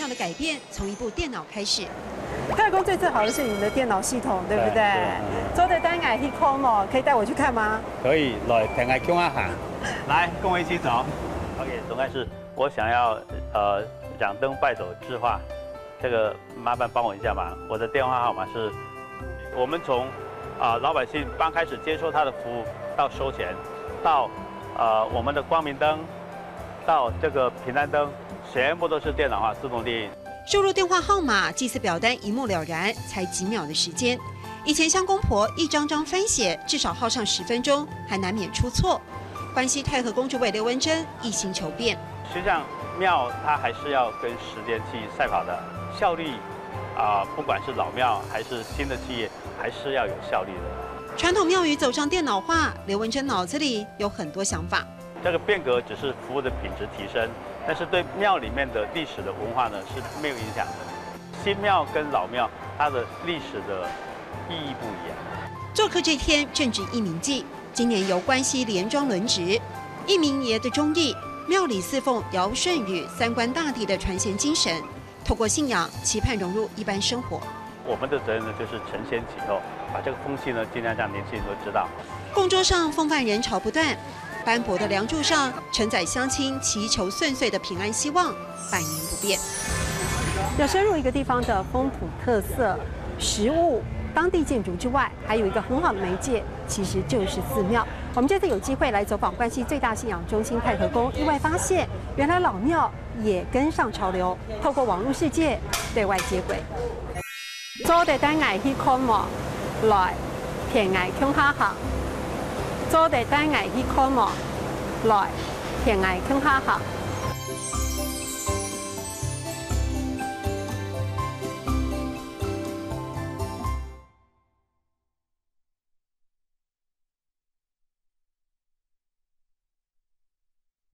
庙的改变从一部电脑开始。 太公最自豪的是你们的电脑系统，对不对？做的单眼 Hikomo 可以带我去看吗？ 可以，来平爱乡下行， 来跟我一起走。OK， 总干事，我想要掌灯拜斗制化，这个麻烦帮我一下忙。我的电话号码是，我们从老百姓刚开始接受他的服务到收钱，到我们的光明灯，到这个平安灯，全部都是电脑化自动列印。 输入电话号码，祭祀表单一目了然，才几秒的时间。以前像公婆一张张翻写，至少耗上10分钟，还难免出错。关西太和宫主委刘文珍一心求变。 实际上，庙它还是要跟时间去赛跑的，效率不管是老庙还是新的企业，还是要有效率的。 传统庙宇走上电脑化，刘文珍脑子里有很多想法。 这个变革只是服务的品质提升，但是对庙里面的历史的文化呢是没有影响的。新庙跟老庙它的历史的意义不一样。 做客这天正值义民祭，今年由关西连庄轮值，义民爷的忠义，庙里侍奉尧舜禹三官大帝的传贤精神，透过信仰期盼融入一般生活。 我们的责任呢就是承先启后，把这个风气呢尽量让年轻人都知道。 供桌上风范人潮不断。斑驳的梁柱上承载乡亲祈求顺遂的平安希望，百年不变。 要深入一个地方的风土特色、食物、当地建筑之外，还有一个很好的媒介，其实就是寺庙。我们这次有机会来走访关西最大信仰中心太和宫，意外发现原来老庙也跟上潮流，透过网络世界对外接轨。做的单眼去看嘛，来偏爱乡下行。做的单眼去看嘛，来偏爱乡下行。